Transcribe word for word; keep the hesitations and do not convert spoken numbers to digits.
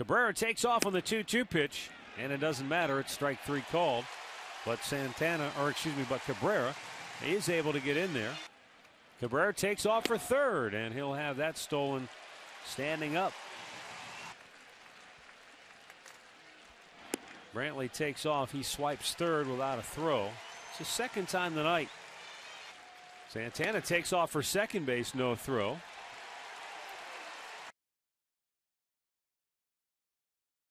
Cabrera takes off on the two two pitch, and it doesn't matter. It's strike three called. But Santana, or excuse me, but Cabrera is able to get in there. Cabrera takes off for third, and he'll have that stolen standing up. Brantley takes off. He swipes third without a throw. It's the second time tonight. Santana takes off for second base, no throw.